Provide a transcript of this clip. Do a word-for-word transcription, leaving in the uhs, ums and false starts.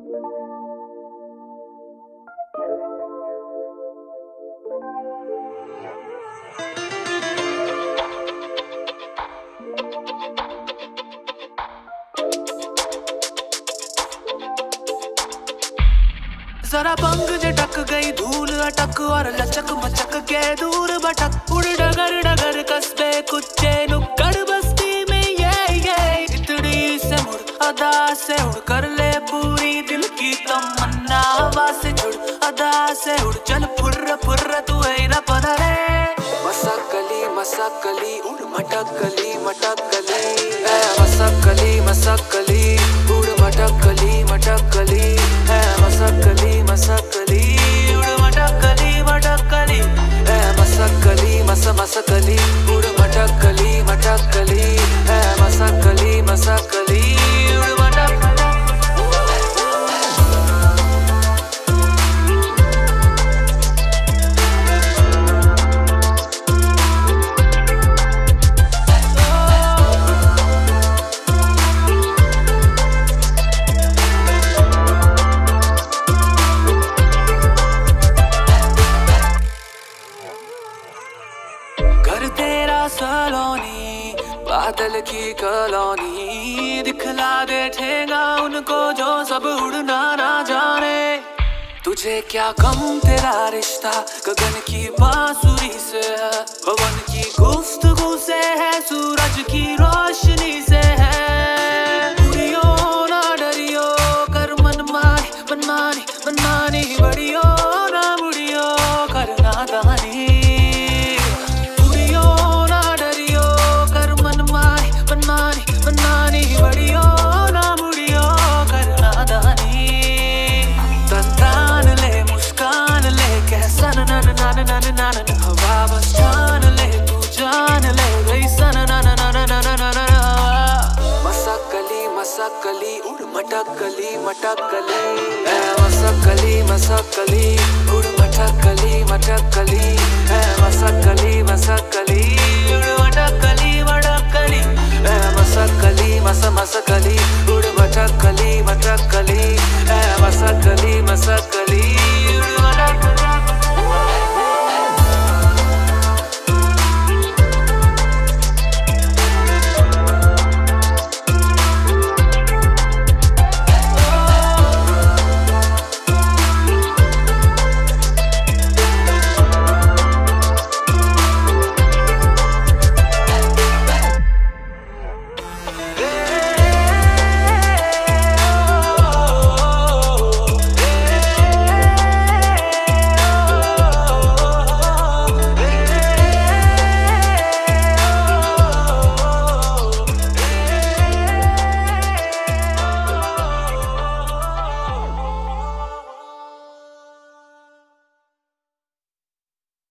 जरा पंग झटक गई धूल अटक और लचक मचक के दूर भटक उड़ डगर डगर कस्बे कुच्चे नुक्कड़ बस्ती में ये ये इतनी से मुड़ अदा से उड़ कर ले पूरी दिल की तमन्ना हवा से जुड़ अदा से उड़ चल फुर्र फुर्र तू है ना पता रे मसकली मसकली उड़ मटकली मटकली है मसकली मसकली उड़ मटकली मटकली है मसकली मसकली उड़ मटकली मटकली है मसकली मस मसकली उड़ मटकली मटकली है मसकली मसकली उड़ मटकली सलोनी बादल की कॉलोनी दिखला दे ठेंगा उनको जो सब उड़ना ना जाने तुझे क्या कम तेरा रिश्ता गगन की बांसुरी से है पवन की गुफ्तगू से है सूरज की रोशनी से है उड़ियो ना डरियो कर मनमानी मनमानी मनमानी बड़ियो ना मुड़ियो कर नादानी मनमानी मनमानी बड़ियो ना मुड़ियो करना दानी तन ले मुस्कान ले कैसा नन नन नन नन हवा बस जान ले तू जान ले गई सन नन नन नन नन मसकली मसकली उड़ मटकली मटकली है मसकली मसकली उड़ मटकली मटकली है मसकली मसकली उड़ मटकली मटकली मसकली मस मसकली